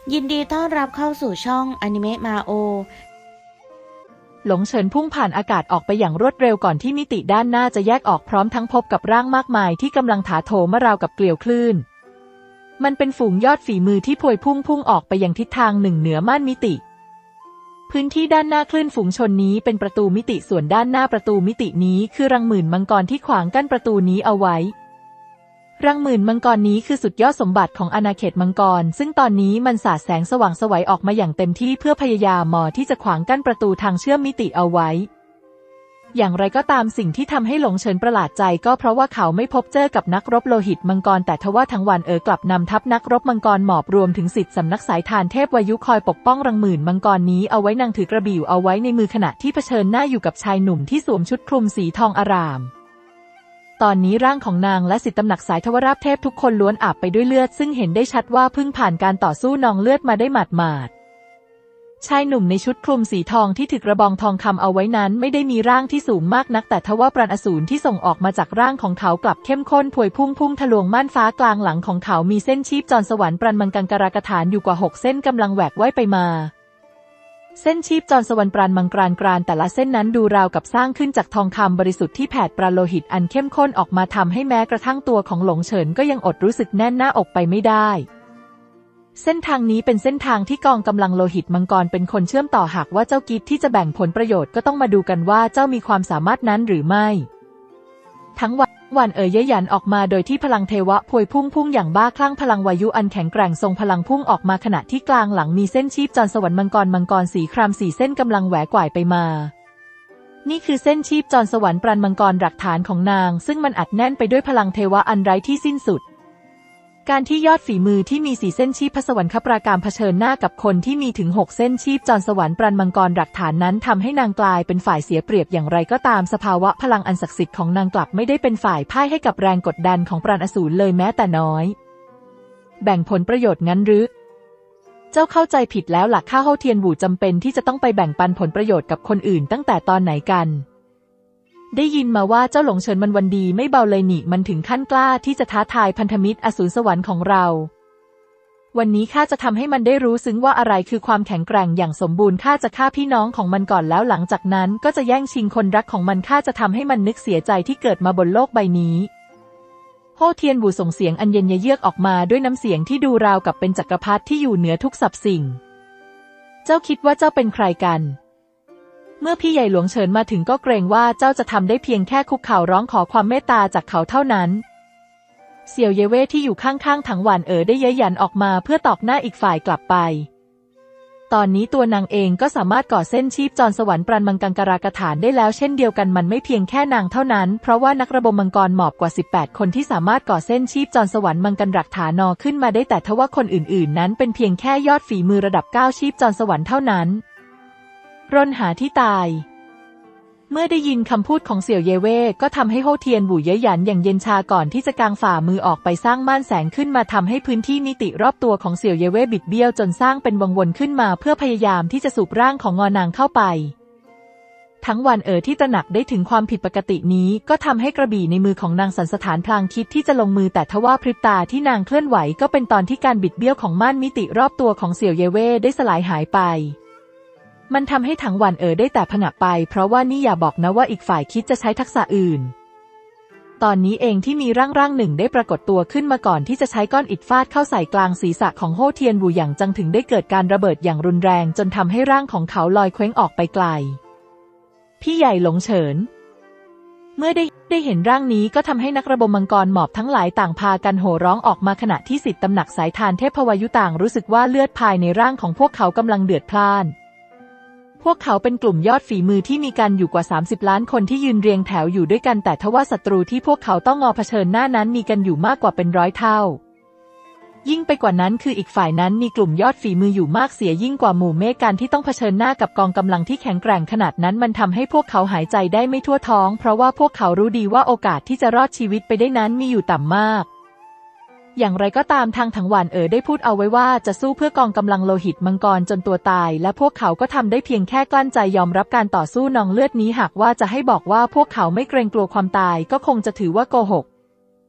ยินดีต้อนรับเข้าสู่ช่องอนิเมะมาโอหลงเฉินพุ่งผ่านอากาศออกไปอย่างรวดเร็วก่อนที่มิติด้านหน้าจะแยกออกพร้อมทั้งพบกับร่างมากมายที่กำลังถาโถมมาราวกับเกลียวคลื่นมันเป็นฝูงยอดฝีมือที่พวยพุ่งออกไปยังทิศทางหนึ่งเหนือม่านมิติพื้นที่ด้านหน้าคลื่นฝูงชนนี้เป็นประตูมิติส่วนด้านหน้าประตูมิตินี้คือรังหมื่นมังกรที่ขวางกั้นประตูนี้เอาไว้รังหมื่นมังกรนี้คือสุดยอดสมบัติของอาณาเขตมังกรซึ่งตอนนี้มันสาดแสงสว่างไสวออกมาอย่างเต็มที่เพื่อพยายามที่จะขวางกั้นประตูทางเชื่อมมิติเอาไว้อย่างไรก็ตามสิ่งที่ทำให้หลงเฉินประหลาดใจก็เพราะว่าเขาไม่พบเจอกับนักรบโลหิตมังกรแต่ทว่าทั้งวันกลับนำทัพนักรบมังกรหมอบรวมถึง10 สำนักสายทานเทพวายุคอยปกป้องรังหมื่นมังกรนี้เอาไว้นางถือกระบี่เอาไว้ในมือขณะที่เผชิญหน้าอยู่กับชายหนุ่มที่สวมชุดคลุมสีทองอร่ามตอนนี้ร่างของนางและ10 ตำหนักสายทวราพเทพทุกคนล้วนอาบไปด้วยเลือดซึ่งเห็นได้ชัดว่าเพิ่งผ่านการต่อสู้นองเลือดมาได้หมาดชายหนุ่มในชุดคลุมสีทองที่ถือกระบองทองคำเอาไว้นั้นไม่ได้มีร่างที่สูงมากนักแต่ทว่าปราณอสูรที่ส่งออกมาจากร่างของเขากลับเข้มข้นพวยพุ่งทะลวงม่านฟ้ากลางหลังของเขามีเส้นชีพจรสวรรค์ปราณมังกังการากฐานอยู่กว่า6 เส้นกำลังแหวกว่ายไปมาเส้นชีพจรสวรรค์ปราณมังกรแต่ละเส้นนั้นดูราวกับสร้างขึ้นจากทองคำบริสุทธิ์ที่แผดปราโลหิตอันเข้มข้นออกมาทำให้แม้กระทั่งตัวของหลงเฉินก็ยังอดรู้สึกแน่นหน้าอกไปไม่ได้เส้นทางนี้เป็นเส้นทางที่กองกำลังโลหิตมังกรเป็นคนเชื่อมต่อหากว่าเจ้ากิฟที่จะแบ่งผลประโยชน์ก็ต้องมาดูกันว่าเจ้ามีความสามารถนั้นหรือไม่ทั้งวันเย้ยหยันออกมาโดยที่พลังเทวะพวยพุ่งอย่างบ้าคลั่งพลังวายุอันแข็งแกร่งทรงพลังพุ่งออกมาขณะที่กลางหลังมีเส้นชีพจรสวรรค์มังกรสีคราม4 เส้นกำลังแหวกว่ายไปมานี่คือเส้นชีพจรสวรรค์ปราณมังกรหลักฐานของนางซึ่งมันอัดแน่นไปด้วยพลังเทวะอันไร้ที่สิ้นสุดการที่ยอดฝีมือที่มี4 เส้นชีพพระสวรรคปราการเผชิญหน้ากับคนที่มีถึง6 เส้นชีพจรสวรรค์ปราณมังกรหลักฐานนั้นทำให้นางกลายเป็นฝ่ายเสียเปรียบอย่างไรก็ตามสภาวะพลังอันศักดิ์สิทธิ์ของนางกลับไม่ได้เป็นฝ่ายพ่ายให้กับแรงกดดันของปราณอสูรเลยแม้แต่น้อยแบ่งผลประโยชน์งั้นหรือเจ้าเข้าใจผิดแล้วล่ะข้าเฮาเทียนบู่จำเป็นที่จะต้องไปแบ่งปันผลประโยชน์กับคนอื่นตั้งแต่ตอนไหนกันได้ยินมาว่าเจ้าหลงเฉินมันวันดีไม่เบาเลยนี่มันถึงขั้นกล้าที่จะท้าทายพันธมิตรอสูรสวรรค์ของเราวันนี้ข้าจะทำให้มันได้รู้ซึ้งว่าอะไรคือความแข็งแกร่งอย่างสมบูรณ์ข้าจะฆ่าพี่น้องของมันก่อนแล้วหลังจากนั้นก็จะแย่งชิงคนรักของมันข้าจะทำให้มันนึกเสียใจที่เกิดมาบนโลกใบนี้โฮเทียนบู่ส่งเสียงอันเย็นเยือกออกมาด้วยน้ำเสียงที่ดูราวกับเป็นจักรพรรดิที่อยู่เหนือทุกสรรพสิ่งเจ้าคิดว่าเจ้าเป็นใครกันเมื่อพี่ใหญ่หลวงเฉินมาถึงก็เกรงว่าเจ้าจะทำได้เพียงแค่คุกเข่าร้องขอความเมตตาจากเขาเท่านั้นเสี่ยวเย่เว่ที่อยู่ข้างๆถังหวานได้เย้ยหยันออกมาเพื่อตอกหน้าอีกฝ่ายกลับไปตอนนี้ตัวนางเองก็สามารถก่อเส้นชีพจรสวรรค์ปราณมังกังการากฐานได้แล้วเช่นเดียวกันมันไม่เพียงแค่นางเท่านั้นเพราะว่านักระบบมังกรหมอบกว่า18 คนที่สามารถก่อเส้นชีพจรสวรรค์มังกังรักฐานขึ้นมาได้แต่ทว่าคนอื่นๆนั้นเป็นเพียงแค่ยอดฝีมือระดับ9ชีพจรสวรรค์เท่านั้นรนหาที่ตายเมื่อได้ยินคำพูดของเสี่ยวเย่เว่ก็ทำให้โฮเทียนบู่เย้ยหยันอย่างเย็นชาก่อนที่จะกางฝ่ามือออกไปสร้างม่านแสงขึ้นมาทำให้พื้นที่มิติรอบตัวของเสี่ยวเย่เว่บิดเบี้ยวจนสร้างเป็นวงวนขึ้นมาเพื่อพยายามที่จะสูบร่างของงอนางเข้าไปทั้งวันที่ตระหนักได้ถึงความผิดปกตินี้ก็ทำให้กระบี่ในมือของนางสันสถานพลางคิดที่จะลงมือแต่ทว่าพริบตาที่นางเคลื่อนไหวก็เป็นตอนที่การบิดเบี้ยวของม่านมิติรอบตัวของเสี่ยวเย่เว่ได้สลายหายไปมันทำให้ถังหวันได้แต่ผงะไปเพราะว่านี่อย่าบอกนะว่าอีกฝ่ายคิดจะใช้ทักษะอื่นตอนนี้เองที่มีร่างหนึ่งได้ปรากฏตัวขึ้นมาก่อนที่จะใช้ก้อนอิฐฟาดเข้าใส่กลางศีรษะของโฮเทียนบู่อย่างจังถึงได้เกิดการระเบิดอย่างรุนแรงจนทำให้ร่างของเขาลอยเคว้งออกไปไกลพี่ใหญ่หลงเฉินเมื่อได้เห็นร่างนี้ก็ทำให้นักระบบมังกรหมอบทั้งหลายต่างพากันโห่ร้องออกมาขณะที่10 ตำหนักสายทานเทพวายุต่างรู้สึกว่าเลือดภายในร่างของพวกเขากำลังเดือดพล่านพวกเขาเป็นกลุ่มยอดฝีมือที่มีกันอยู่กว่า30 ล้านคนที่ยืนเรียงแถวอยู่ด้วยกันแต่ทว่าศัตรูที่พวกเขาต้องเผชิญหน้านั้นมีกันอยู่มากกว่าเป็น100 เท่ายิ่งไปกว่านั้นคืออีกฝ่ายนั้นมีกลุ่มยอดฝีมืออยู่มากเสียยิ่งกว่าหมู่เมฆการที่ต้องเผชิญหน้ากับกองกำลังที่แข็งแกร่งขนาดนั้นมันทำให้พวกเขาหายใจได้ไม่ทั่วท้องเพราะว่าพวกเขารู้ดีว่าโอกาสที่จะรอดชีวิตไปได้นั้นมีอยู่ต่ำมากอย่างไรก็ตามทางถังหวานได้พูดเอาไว้ว่าจะสู้เพื่อกองกำลังโลหิตมังกรจนตัวตายและพวกเขาก็ทำได้เพียงแค่กลั้นใจยอมรับการต่อสู้นองเลือดนี้หากว่าจะให้บอกว่าพวกเขาไม่เกรงกลัวความตายก็คงจะถือว่าโกหก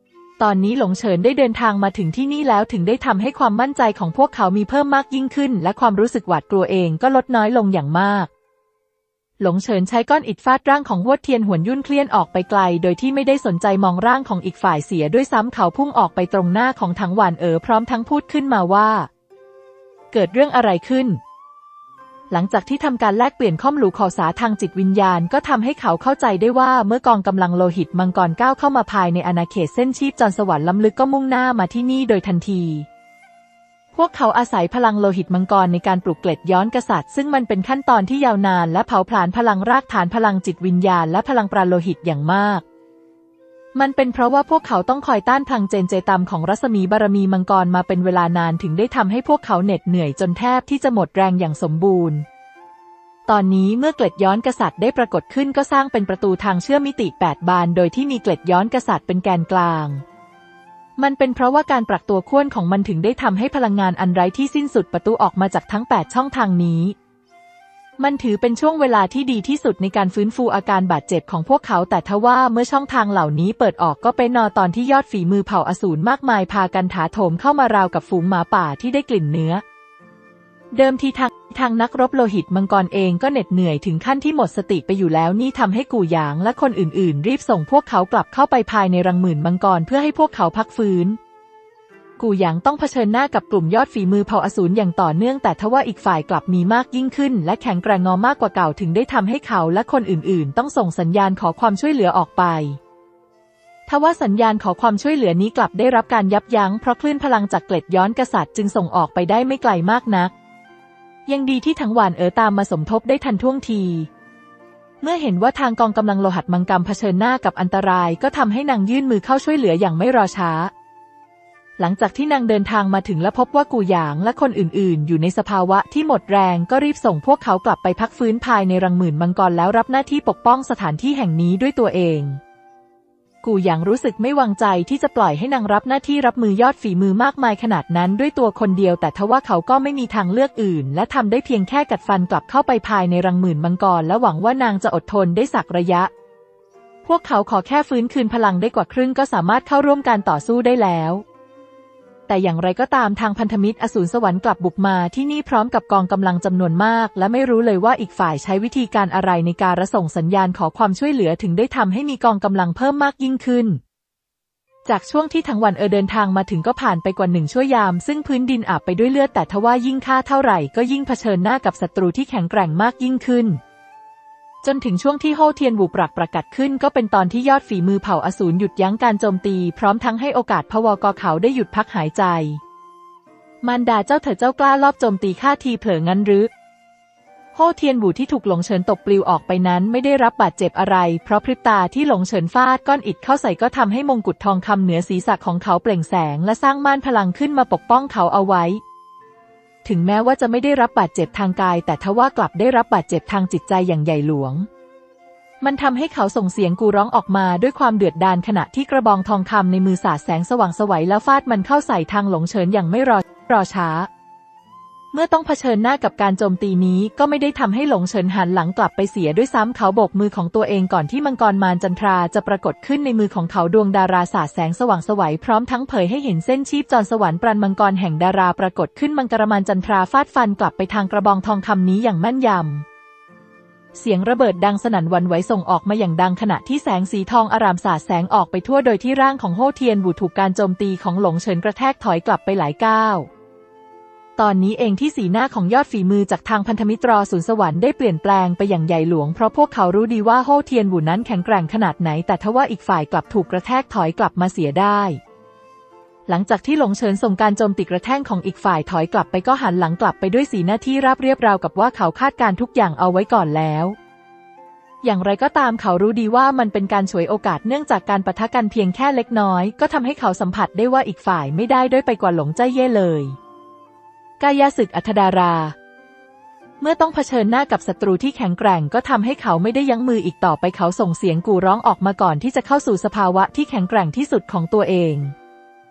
ตอนนี้หลงเฉินได้เดินทางมาถึงที่นี่แล้วถึงได้ทำให้ความมั่นใจของพวกเขามีเพิ่มมากยิ่งขึ้นและความรู้สึกหวาดกลัวเองก็ลดน้อยลงอย่างมากหลงเฉินใช้ก้อนอิฐฟาดร่างของฮวดเทียนหวนยุ่นเคลื่อนออกไปไกลโดยที่ไม่ได้สนใจมองร่างของอีกฝ่ายเสียด้วยซ้ำเขาพุ่งออกไปตรงหน้าของถังหวานพร้อมทั้งพูดขึ้นมาว่าเกิดเรื่องอะไรขึ้นหลังจากที่ทำการแลกเปลี่ยนข้อมูลข่าวสารทางจิตวิญญาณก็ทำให้เขาเข้าใจได้ว่าเมื่อกองกำลังโลหิตมังกรก้าวเข้ามาภายในอาณาเขตเส้นชีพจรสวรรค์ล้ำลึกก็มุ่งหน้ามาที่นี่โดยทันทีพวกเขาอาศัยพลังโลหิตมังกรในการปลุกเกล็ดย้อนกษัตริย์ซึ่งมันเป็นขั้นตอนที่ยาวนานและเผาผลาญพลังรากฐานพลังจิตวิญญาณและพลังปราณโลหิตอย่างมากมันเป็นเพราะว่าพวกเขาต้องคอยต้านพลังเจนเจตามของรัศมีบารมีมังกรมาเป็นเวลานานถึงได้ทำให้พวกเขาเหน็ดเหนื่อยจนแทบที่จะหมดแรงอย่างสมบูรณ์ตอนนี้เมื่อเกล็ดย้อนกษัตริย์ได้ปรากฏขึ้นก็สร้างเป็นประตูทางเชื่อมมิติ8 บานโดยที่มีเกล็ดย้อนกษัตริย์เป็นแกนกลางมันเป็นเพราะว่าการปรับตัวขั้วของมันถึงได้ทำให้พลังงานอันไร้ที่สิ้นสุดประตูออกมาจากทั้ง8ช่องทางนี้มันถือเป็นช่วงเวลาที่ดีที่สุดในการฟื้นฟูอาการบาดเจ็บของพวกเขาแต่ทว่าเมื่อช่องทางเหล่านี้เปิดออกก็เป็นตอนที่ยอดฝีมือเผ่าอสูรมากมายพากันถาโถมเข้ามาราวกับฝูงหมาป่าที่ได้กลิ่นเนื้อเดิมทีทางนักรบโลหิตมังกรเองก็เหน็ดเหนื่อยถึงขั้นที่หมดสติไปอยู่แล้วนี่ทำให้กู่หยางและคนอื่นๆรีบส่งพวกเขากลับเข้าไปภายในรังหมื่นมังกรเพื่อให้พวกเขาพักฟื้นกู่หยางต้องเผชิญหน้ากับกลุ่มยอดฝีมือเผ่าอสูรอย่างต่อเนื่องแต่ทว่าอีกฝ่ายกลับมีมากยิ่งขึ้นและแข็งแกร่งมากกว่าเก่าถึงได้ทำให้เขาและคนอื่นๆต้องส่งสัญญาณขอความช่วยเหลือออกไปทว่าสัญญาณขอความช่วยเหลือนี้กลับได้รับการยับยั้งเพราะคลื่นพลังจากเกล็ดย้อนกษัตริย์จึงส่งออกไปได้ไม่ไกลมากนักยังดีที่ถังหวานตามมาสมทบได้ทันท่วงทีเมื่อเห็นว่าทางกองกำลังโลหัตมังกรเผชิญหน้ากับอันตรายก็ทำให้นางยื่นมือเข้าช่วยเหลืออย่างไม่รอช้าหลังจากที่นางเดินทางมาถึงและพบว่ากู่หยางและคนอื่นๆอยู่ในสภาวะที่หมดแรงก็รีบส่งพวกเขากลับไปพักฟื้นภายในรังหมื่นมังกรแล้วรับหน้าที่ปกป้องสถานที่แห่งนี้ด้วยตัวเองกู่หยางรู้สึกไม่วางใจที่จะปล่อยให้นางรับหน้าที่รับมือยอดฝีมือมากมายขนาดนั้นด้วยตัวคนเดียวแต่ทว่าเขาก็ไม่มีทางเลือกอื่นและทำได้เพียงแค่กัดฟันกลับเข้าไปภายในรังหมื่นมังกรและหวังว่านางจะอดทนได้สักระยะพวกเขาขอแค่ฟื้นคืนพลังได้กว่าครึ่งก็สามารถเข้าร่วมการต่อสู้ได้แล้วแต่อย่างไรก็ตามทางพันธมิตรอสูรสวรรค์กลับบุกมาที่นี่พร้อมกับกองกำลังจำนวนมากและไม่รู้เลยว่าอีกฝ่ายใช้วิธีการอะไรในการส่งสัญญาณขอความช่วยเหลือถึงได้ทำให้มีกองกำลังเพิ่มมากยิ่งขึ้นจากช่วงที่ถังหวันเดินทางมาถึงก็ผ่านไปกว่า1 ชั่วยามซึ่งพื้นดินอาบไปด้วยเลือดแต่ทว่ายิ่งฆ่าเท่าไหร่ก็ยิ่งเผชิญหน้ากับศัตรูที่แข็งแกร่งมากยิ่งขึ้นจนถึงช่วงที่โฮเทียนวูประกาศขึ้นก็เป็นตอนที่ยอดฝีมือเผ่าอสูรหยุดยั้งการโจมตีพร้อมทั้งให้โอกาสพวกเขาได้หยุดพักหายใจมารดาเจ้าเถิดเจ้ากล้าลอบโจมตีข้าทีเผลองั้นหรือโฮเทียนวูที่ถูกหลงเฉินตบปลิวออกไปนั้นไม่ได้รับบาดเจ็บอะไรเพราะพริบตาที่หลงเฉินฟาดก้อนอิฐเข้าใส่ก็ทำให้มงกุฎทองคำเหนือศีรษะของเขาเปล่งแสงและสร้างม่านพลังขึ้นมาปกป้องเขาเอาไว้ถึงแม้ว่าจะไม่ได้รับบาดเจ็บทางกายแต่ทว่ากลับได้รับบาดเจ็บทางจิตใจอย่างใหญ่หลวงมันทำให้เขาส่งเสียงกูร้องออกมาด้วยความเดือดดาลขณะที่กระบองทองคำในมือสาดแสงสว่างไสวแล้วฟาดมันเข้าใส่ทางหลงเฉินอย่างไม่รอช้าเมื่อต้องเผชิญหน้ากับการโจมตีนี้ก็ไม่ได้ทำให้หลงเฉินหันหลังกลับไปเสียด้วยซ้ำเขาโบกมือของตัวเองก่อนที่มังกรมารจันทราจะปรากฏขึ้นในมือของเขาดวงดาราสาดแสงสว่างไสวพร้อมทั้งเผยให้เห็นเส้นชีพจรสวรรค์ปราณมังกรแห่งดาราปรากฏขึ้นมังกรมารจันทราฟาดฟันกลับไปทางกระบองทองคำนี้อย่างแม่นยำเสียงระเบิดดังสนั่นหวั่นไหวส่งออกมาอย่างดังขณะที่แสงสีทองอารามสาดแสงออกไปทั่วโดยที่ร่างของโฮเทียนวูถูกการโจมตีของหลงเฉินกระแทกถอยกลับไปหลายก้าวตอนนี้เองที่สีหน้าของยอดฝีมือจากทางพันธมิตรสูรสวรรค์ได้เปลี่ยนแปลงไปอย่างใหญ่หลวงเพราะพวกเขารู้ดีว่าโฮเทียนวูนั้นแข็งแกร่งขนาดไหนแต่ทว่าอีกฝ่ายกลับถูกกระแทกถอยกลับมาเสียได้หลังจากที่หลงเฉินส่งการโจมตีกระแทกของอีกฝ่ายถอยกลับไปก็หันหลังกลับไปด้วยสีหน้าที่ราบเรียบราวกับว่าเขาคาดการทุกอย่างเอาไว้ก่อนแล้วอย่างไรก็ตามเขารู้ดีว่ามันเป็นการฉวยโอกาสเนื่องจากการปะทะกันเพียงแค่เล็กน้อยก็ทำให้เขาสัมผัสได้ว่าอีกฝ่ายไม่ได้ด้อยไปกว่าหลงใจเย่เลยกายศึกอัธดาราเมื่อต้องเผชิญหน้ากับศัตรูที่แข็งแกร่งก็ทำให้เขาไม่ได้ยั้งมืออีกต่อไปเขาส่งเสียงกูร้องออกมาก่อนที่จะเข้าสู่สภาวะที่แข็งแกร่งที่สุดของตัวเอง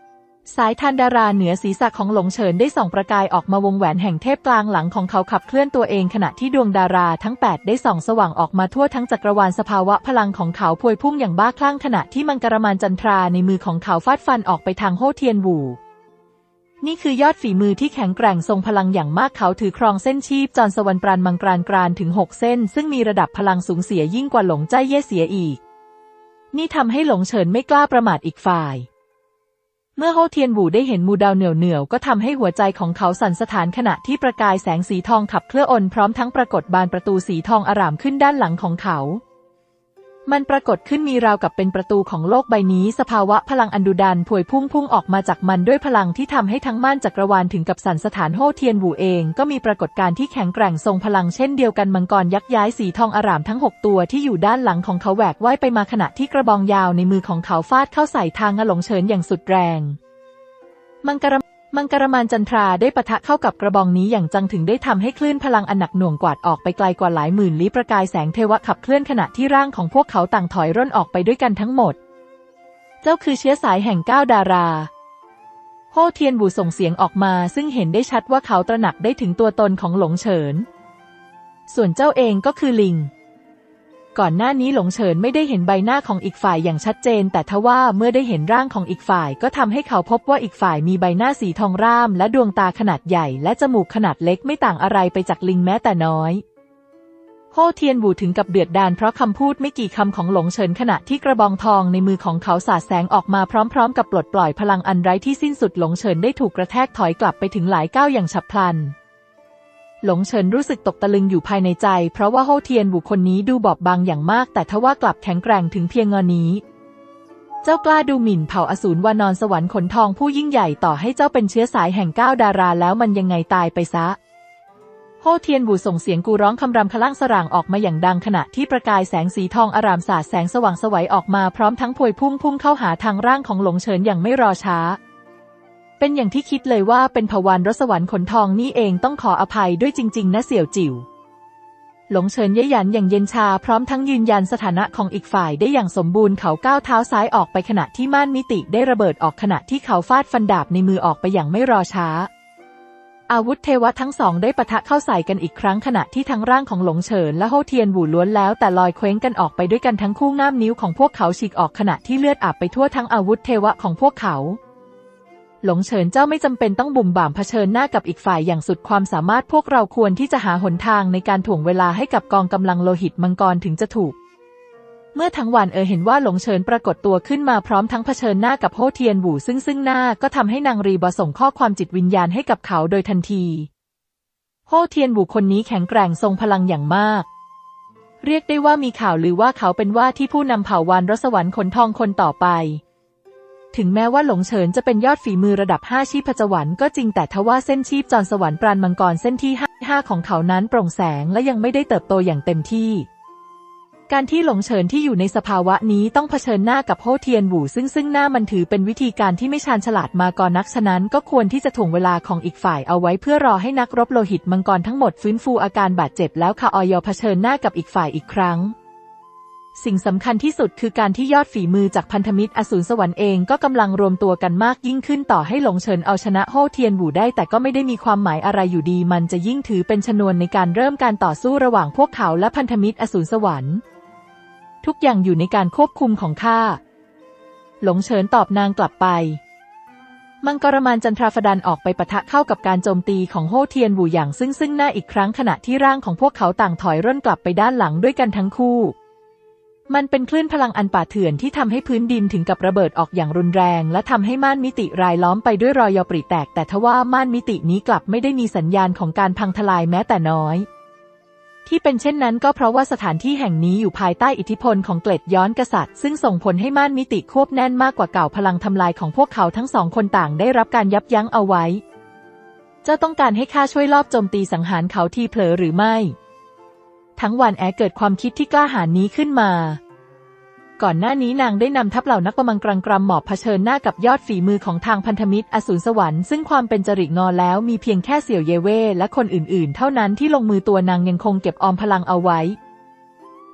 สายทานดาราเหนือศีรษะของหลงเฉินได้ส่องประกายออกมาวงแหวนแห่งเทพกลางหลังของเขาขับเคลื่อนตัวเองขณะที่ดวงดาราทั้ง8ได้ส่องสว่างออกมาทั่วทั้งจักรวาลสภาวะพลังของเขาพวยพุ่งอย่างบ้าคลั่งขณะที่มังกรมานจันทราในมือของเขาฟาดฟันออกไปทางโฮเทียนวูนี่คือยอดฝีมือที่แข็งแกร่งทรงพลังอย่างมากเขาถือครองเส้นชีพจรสวรรค์ปราณมังกรกรานถึง6เส้นซึ่งมีระดับพลังสูงเสียยิ่งกว่าหลงใจเย่เสียอีกนี่ทำให้หลงเฉินไม่กล้าประมาทอีกฝ่ายเมื่อโฮเทียนวูได้เห็นมูดาวเหนี่ยวก็ทำให้หัวใจของเขาสั่นสะท้านขณะที่ประกายแสงสีทองขับเคลื่อนพร้อมทั้งปรากฏบานประตูสีทองอร่ามขึ้นด้านหลังของเขามันปรากฏขึ้นมีราวกับเป็นประตูของโลกใบนี้สภาวะพลังอันดุดันพวยพุ่งออกมาจากมันด้วยพลังที่ทำให้ทั้งม่านจักรวาลถึงกับสั่นสะท้านโฮเทียนวูเองก็มีปรากฏการณ์ที่แข็งแกร่งทรงพลังเช่นเดียวกันมังกรยักษ์ย้ายสีทองอร่ามทั้ง6ตัวที่อยู่ด้านหลังของเขาแหวกว่ายไปมาขณะที่กระบองยาวในมือของเขาฟาดเข้าใส่ทางหลงเฉินอย่างสุดแรงมังกรมานจันทราได้ปะทะเข้ากับกระบองนี้อย่างจังถึงได้ทำให้คลื่นพลังอันหนักหน่วงกวาดออกไปไกลกว่าหลายหมื่นลี้ประกายแสงเทวะขับเคลื่อนขณะที่ร่างของพวกเขาต่างถอยร่นออกไปด้วยกันทั้งหมดเจ้าคือเชื้อสายแห่ง9ดาราโฮเทียนบูส่งเสียงออกมาซึ่งเห็นได้ชัดว่าเขาตระหนักได้ถึงตัวตนของหลงเฉินส่วนเจ้าเองก็คือลิงก่อนหน้านี้หลงเฉินไม่ได้เห็นใบหน้าของอีกฝ่ายอย่างชัดเจนแต่ทว่าเมื่อได้เห็นร่างของอีกฝ่ายก็ทำให้เขาพบว่าอีกฝ่ายมีใบหน้าสีทองร่ามและดวงตาขนาดใหญ่และจมูกขนาดเล็กไม่ต่างอะไรไปจากลิงแม้แต่น้อยโฮเทียนบูถึงกับเดือดดาลเพราะคำพูดไม่กี่คำของหลงเฉินขณะที่กระบองทองในมือของเขาสาดแสงออกมาพร้อมๆกับปลดปล่อยพลังอันไร้ที่สิ้นสุดหลงเฉินได้ถูกกระแทกถอยกลับไปถึงหลายก้าวอย่างฉับพลันหลงเฉินรู้สึกตกตะลึงอยู่ภายในใจเพราะว่าโฮเทียนบุคคลนี้ดูบอบบางอย่างมากแต่ทว่ากลับแข็งแกร่งถึงเพียงนี้เจ้ากล้าดูหมิ่นเผ่าอสูรวานอนสวรรค์ขนทองผู้ยิ่งใหญ่ต่อให้เจ้าเป็นเชื้อสายแห่ง9ดาราแล้วมันยังไงตายไปซะโฮเทียนบูส่งเสียงกูร้องคำรำคลั่งสร่างออกมาอย่างดังขณะที่ประกายแสงสีทองอร่ามสาดแสงสว่างไสวออกมาพร้อมทั้งพวยพุ่งเข้าหาทางร่างของหลงเฉินอย่างไม่รอช้าเป็นอย่างที่คิดเลยว่าเป็นพวานรสวรรค์ขนทองนี่เองต้องขออภัยด้วยจริงๆนะเสี่ยวจิ๋วหลงเฉินเย้ยหยันอย่างเย็นชาพร้อมทั้งยืนยันสถานะของอีกฝ่ายได้อย่างสมบูรณ์เขาก้าวเท้าซ้ายออกไปขณะที่ม่านมิติได้ระเบิดออกขณะที่เขาฟาดฟันดาบในมือออกไปอย่างไม่รอช้าอาวุธเทวะทั้งสองได้ปะทะเข้าใส่กันอีกครั้งขณะที่ทั้งร่างของหลงเฉินและโฮเทียนบูล้วนแล้วแต่ลอยเคว้งกันออกไปด้วยกันทั้งคู่ง่ามนิ้วของพวกเขาฉีกออกขณะที่เลือดอาบไปทั่วทั้งอาวุธเทวะของพวกเขาหลงเฉินเจ้าไม่จำเป็นต้องบุ่มบ่ามเผชิญหน้ากับอีกฝ่ายอย่างสุดความสามารถพวกเราควรที่จะหาหนทางในการถ่วงเวลาให้กับกองกำลังโลหิตมังกรถึงจะถูกเมื่อทั้งวันเห็นว่าหลงเฉินปรากฏตัวขึ้นมาพร้อมทั้งเผชิญหน้ากับโฮเทียนบูซึ่งหน้าก็ทำให้นางรีบอส่งข้อความจิตวิญญาณให้กับเขาโดยทันทีโฮเทียนบูคนนี้แข็งแกร่งทรงพลังอย่างมากเรียกได้ว่ามีข่าวลือว่าเขาเป็นว่าที่ผู้นำเผ่าวานรสวรรค์ขนทองคนต่อไปถึงแม้ว่าหลงเฉินจะเป็นยอดฝีมือระดับ5ชีพจรก็จริงแต่ทว่าเส้นชีพจรสวรรค์ปราณมังกรเส้นที่5ของเขานั้นโปร่งแสงและยังไม่ได้เติบโตอย่างเต็มที่การที่หลงเฉินที่อยู่ในสภาวะนี้ต้องเผชิญหน้ากับโฮเทียนบูซึ่งหน้ามันถือเป็นวิธีการที่ไม่ชาญฉลาดมาก่อนนักฉะนั้นก็ควรที่จะถ่วงเวลาของอีกฝ่ายเอาไว้เพื่อรอให้นักรบโลหิตมังกรทั้งหมดฟื้นฟูอาการบาดเจ็บแล้วเผชิญหน้ากับอีกฝ่ายอีกครั้งสิ่งสำคัญที่สุดคือการที่ยอดฝีมือจากพันธมิตรอสูรสวรรค์เองก็กำลังรวมตัวกันมากยิ่งขึ้นต่อให้หลงเฉินเอาชนะโฮเทียนบูได้แต่ก็ไม่ได้มีความหมายอะไรอยู่ดีมันจะยิ่งถือเป็นชนวนในการเริ่มการต่อสู้ระหว่างพวกเขาและพันธมิตรอสูรสวรรค์ทุกอย่างอยู่ในการควบคุมของข้าหลงเฉินตอบนางกลับไปมังกรมานจันทราฟดันออกไปปะทะเข้ากับการโจมตีของโฮเทียนบูอย่างซึ่งหน้าอีกครั้งขณะที่ร่างของพวกเขาต่างถอยร่นกลับไปด้านหลังด้วยกันทั้งคู่มันเป็นคลื่นพลังอันป่าเถื่อนที่ทำให้พื้นดินถึงกับระเบิดออกอย่างรุนแรงและทำให้ม่านมิติรายล้อมไปด้วยรอยปริแตกแต่ทว่าม่านมิตินี้กลับไม่ได้มีสัญญาณของการพังทลายแม้แต่น้อยที่เป็นเช่นนั้นก็เพราะว่าสถานที่แห่งนี้อยู่ภายใต้อิทธิพลของเกล็ดย้อนกษัตริย์ซึ่งส่งผลให้ม่านมิติควบแน่นมากกว่าเก่าพลังทำลายของพวกเขาทั้งสองคนต่างได้รับการยับยั้งเอาไว้เจ้าต้องการให้ข้าช่วยลอบโจมตีสังหารเขาทีเผลอหรือไม่ทั้งวันเกิดความคิดที่กล้าหาญนี้ขึ้นมาก่อนหน้านี้นางได้นำทัพเหล่านักประมังกรหมอบเผชิญหน้ากับยอดฝีมือของทางพันธมิตรอสูรสวรรค์ซึ่งความเป็นจริตงอแล้วมีเพียงแค่เสี่ยวเยเว่และคนอื่นๆเท่านั้นที่ลงมือตัวนางยังคงเก็บออมพลังเอาไว้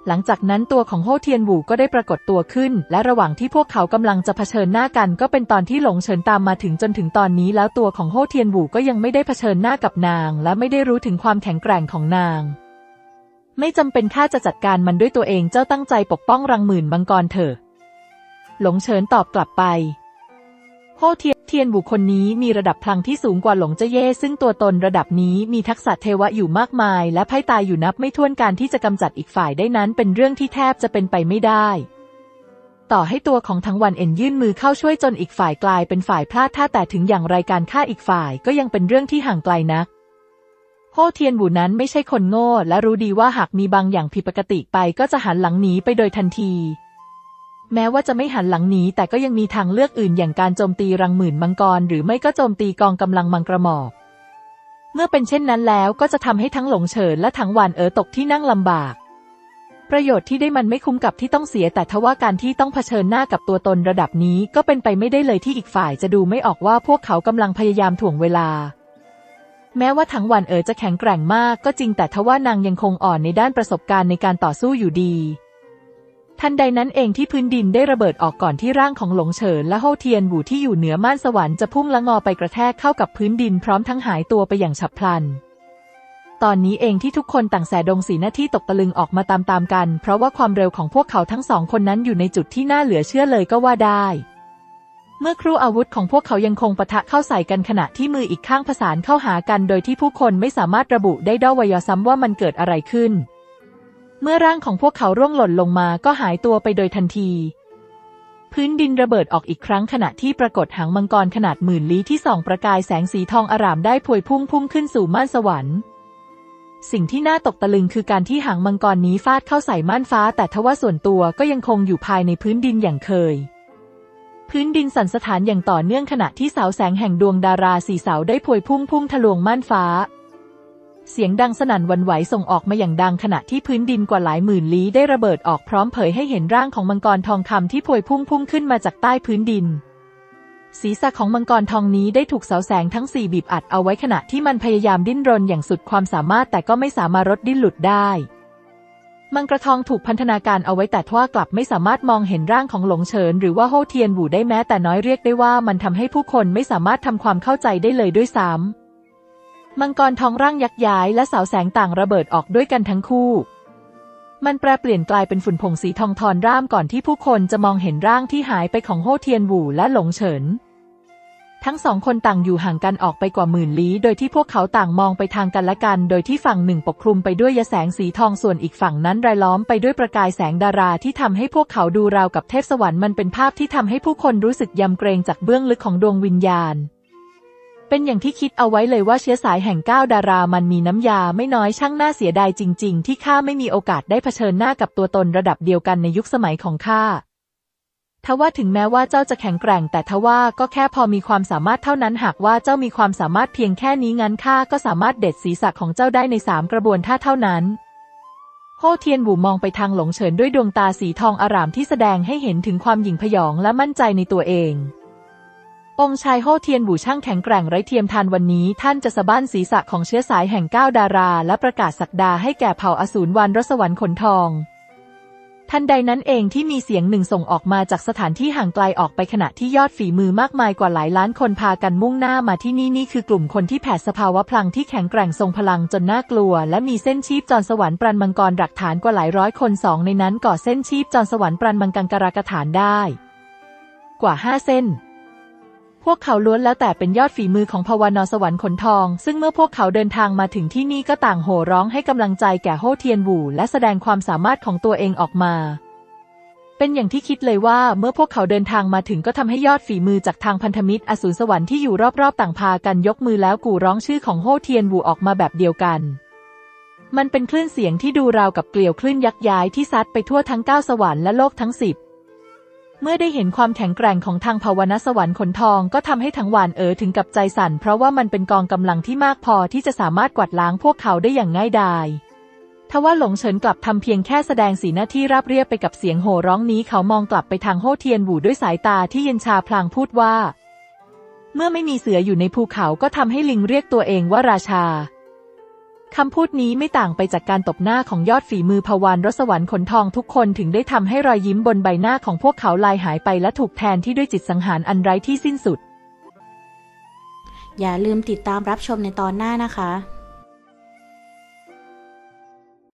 หลังจากนั้นตัวของโฮเทียนหวูก็ได้ปรากฏตัวขึ้นและระหว่างที่พวกเขากำลังจะเผชิญหน้ากันก็เป็นตอนที่หลงเฉินตามมาถึงจนถึงตอนนี้แล้วตัวของโฮเทียนหวูก็ยังไม่ได้เผชิญหน้ากับนางและไม่ได้รู้ถึงความแข็งแกร่งของนางไม่จำเป็นข้าจะจัดการมันด้วยตัวเองเจ้าตั้งใจปกป้องรังหมื่นมังกรเถอะหลงเฉินตอบกลับไปโฮเทียนหวูคนนี้มีระดับพลังที่สูงกว่าหลงเจ้าเย่ซึ่งตัวตนระดับนี้มีทักษะเทวะอยู่มากมายและไพ่ตายอยู่นับไม่ถ้วนการที่จะกำจัดอีกฝ่ายได้นั้นเป็นเรื่องที่แทบจะเป็นไปไม่ได้ต่อให้ตัวของทั้งวันเอ็นยื่นมือเข้าช่วยจนอีกฝ่ายกลายเป็นฝ่ายพลาดท่าแต่ถึงอย่างไรการฆ่าอีกฝ่ายก็ยังเป็นเรื่องที่ห่างไกลนักโฮเทียนหวูนั้นไม่ใช่คนโง่และรู้ดีว่าหากมีบางอย่างผิดปกติไปก็จะหันหลังหนีไปโดยทันทีแม้ว่าจะไม่หันหลังหนีแต่ก็ยังมีทางเลือกอื่นอย่างการโจมตีรังหมื่นมังกรหรือไม่ก็โจมตีกองกำลังมังกรหมอกเมื่อเป็นเช่นนั้นแล้วก็จะทำให้ทั้งหลงเฉินและทั้งหวานตกที่นั่งลำบากประโยชน์ที่ได้มันไม่คุ้มกับที่ต้องเสียแต่ทว่าการที่ต้องเผชิญหน้ากับตัวตนระดับนี้ก็เป็นไปไม่ได้เลยที่อีกฝ่ายจะดูไม่ออกว่าพวกเขากำลังพยายามถ่วงเวลาแม้ว่าทั้งหวานจะแข็งแกร่งมากก็จริงแต่ทว่านางยังคงอ่อนในด้านประสบการณ์ในการต่อสู้อยู่ดีทันใดนั้นเองที่พื้นดินได้ระเบิดออกก่อนที่ร่างของหลงเฉินและโฮเทียนหวูที่อยู่เหนือม่านสวรรค์จะพุ่งละงอไปกระแทกเข้ากับพื้นดินพร้อมทั้งหายตัวไปอย่างฉับพลันตอนนี้เองที่ทุกคนต่างแสดงสีหน้าที่ตกตะลึงออกมาตามๆกันเพราะว่าความเร็วของพวกเขาทั้งสองคนนั้นอยู่ในจุดที่น่าเหลือเชื่อเลยก็ว่าได้เมื่อครู่อาวุธของพวกเขายังคงปะทะเข้าใส่กันขณะที่มืออีกข้างผสานเข้าหากันโดยที่ผู้คนไม่สามารถระบุได้ด้อยซ้ำว่ามันเกิดอะไรขึ้นเมื่อร่างของพวกเขาร่วงหล่นลงมาก็หายตัวไปโดยทันทีพื้นดินระเบิดออกอีกครั้งขณะที่ปรากฏหางมังกรขนาดหมื่นลี้ที่ส่องประกายแสงสีทองอร่ามได้พวยพุ่งขึ้นสู่ม่านสวรรค์สิ่งที่น่าตกตะลึงคือการที่หางมังกรนี้ฟาดเข้าใส่ม่านฟ้าแต่ทว่าส่วนตัวก็ยังคงอยู่ภายในพื้นดินอย่างเคยพื้นดินสั่นสะท้านอย่างต่อเนื่องขณะที่เสาแสงแห่งดวงดารา4เสาได้พวยพุ่งทะลวงม่านฟ้าเสียงดังสนั่นหวั่นไหวส่งออกมาอย่างดังขณะที่พื้นดินกว่าหลายหมื่นลี้ได้ระเบิดออกพร้อมเผยให้เห็นร่างของมังกรทองคำที่พวยพุ่งขึ้นมาจากใต้พื้นดินศีรษะของมังกรทองนี้ได้ถูกเสาแสงทั้ง4บีบอัดเอาไว้ขณะที่มันพยายามดิ้นรนอย่างสุดความสามารถแต่ก็ไม่สามารถดิ้นหลุดได้มังกรทองถูกพันธนาการเอาไว้แต่ทว่ากลับไม่สามารถมองเห็นร่างของหลงเฉินหรือว่าโฮเทียนหวูได้แม้แต่น้อยเรียกได้ว่ามันทำให้ผู้คนไม่สามารถทำความเข้าใจได้เลยด้วยซ้ำมังกรทองร่างยักษ์ย้ายและเสาแสงต่างระเบิดออกด้วยกันทั้งคู่มันแปรเปลี่ยนกลายเป็นฝุ่นผงสีทองทอนร่ามก่อนที่ผู้คนจะมองเห็นร่างที่หายไปของโฮเทียนหวูและหลงเฉินทั้งสองคนต่างอยู่ห่างกันออกไปกว่าหมื่นลี้โดยที่พวกเขาต่างมองไปทางกันและกันโดยที่ฝั่งหนึ่งปกคลุมไปด้วยแสงสีทองส่วนอีกฝั่งนั้นรายล้อมไปด้วยประกายแสงดาราที่ทำให้พวกเขาดูราวกับเทพสวรรค์มันเป็นภาพที่ทำให้ผู้คนรู้สึกยำเกรงจากเบื้องลึกของดวงวิญญาณเป็นอย่างที่คิดเอาไว้เลยว่าเชื้อสายแห่ง9ดารามันมีน้ำยาไม่น้อยช่างน่าเสียดายจริงๆที่ข้าไม่มีโอกาสได้เผชิญหน้ากับตัวตนระดับเดียวกันในยุคสมัยของข้าทว่าถึงแม้ว่าเจ้าจะแข็งแกร่งแต่ทว่าก็แค่พอมีความสามารถเท่านั้นหากว่าเจ้ามีความสามารถเพียงแค่นี้งั้นข้าก็สามารถเด็ดศีรษะของเจ้าได้ใน3กระบวนท่าเท่านั้นโฮเทียนหวูมองไปทางหลงเฉินด้วยดวงตาสีทองอร่ามที่แสดงให้เห็นถึงความหยิ่งพยองและมั่นใจในตัวเององค์ชายโฮเทียนหวูช่างแข็งแกร่งไร้เทียมทานวันนี้ท่านจะสะบั้นศีรษะของเชื้อสายแห่ง9ดาราและประกาศศักดาให้แก่เผ่าอสูรวานรสวรรค์ขนทองทันใดนั้นเองที่มีเสียงหนึ่งส่งออกมาจากสถานที่ห่างไกลออกไปขณะที่ยอดฝีมือมากมายกว่าหลายล้านคนพากันมุ่งหน้ามาที่นี่คือกลุ่มคนที่แผดสภาวะพลังที่แข็งแกร่งทรงพลังจนน่ากลัวและมีเส้นชีพจรสวรรค์ปรันมังกรหลักฐานกว่าหลายร้อยคน2ในนั้นก่อเส้นชีพจรสวรรค์ปรันมังกังการากฐานได้กว่า5เส้นพวกเขาล้วนแล้วแต่เป็นยอดฝีมือของภวานสวรรค์ขนทองซึ่งเมื่อพวกเขาเดินทางมาถึงที่นี่ก็ต่างโห่ร้องให้กำลังใจแก่โฮเทียนหวูและแสดงความสามารถของตัวเองออกมาเป็นอย่างที่คิดเลยว่าเมื่อพวกเขาเดินทางมาถึงก็ทำให้ยอดฝีมือจากทางพันธมิตรอสูรสวรรค์ที่อยู่รอบๆต่างพากันยกมือแล้วกู่ร้องชื่อของโฮเทียนหวูออกมาแบบเดียวกันมันเป็นคลื่นเสียงที่ดูราวกับเกลียวคลื่นยักษ์ย้ายที่ซัดไปทั่วทั้ง9สวรรค์และโลกทั้ง10เมื่อได้เห็นความแข็งแกร่งของทางภวานสวรรค์ขนทองก็ทำให้ทั้งหวานถึงกับใจสั่นเพราะว่ามันเป็นกองกำลังที่มากพอที่จะสามารถกวาดล้างพวกเขาได้อย่างง่ายดายทว่าหลงเฉินกลับทำเพียงแค่แสดงสีหน้าที่ราบเรียบไปกับเสียงโห่ร้องนี้เขามองกลับไปทางโฮเทียนหวูด้วยสายตาที่เย็นชาพลางพูดว่าเมื่อไม่มีเสืออยู่ในภูเขาก็ทำให้ลิงเรียกตัวเองว่าราชาคำพูดนี้ไม่ต่างไปจากการตบหน้าของยอดฝีมือภวานรสวรรค์ขนทองทุกคนถึงได้ทำให้รอยยิ้มบนใบหน้าของพวกเขาลายหายไปและถูกแทนที่ด้วยจิตสังหารอันไร้ที่สิ้นสุดอย่าลืมติดตามรับชมในตอนหน้านะคะ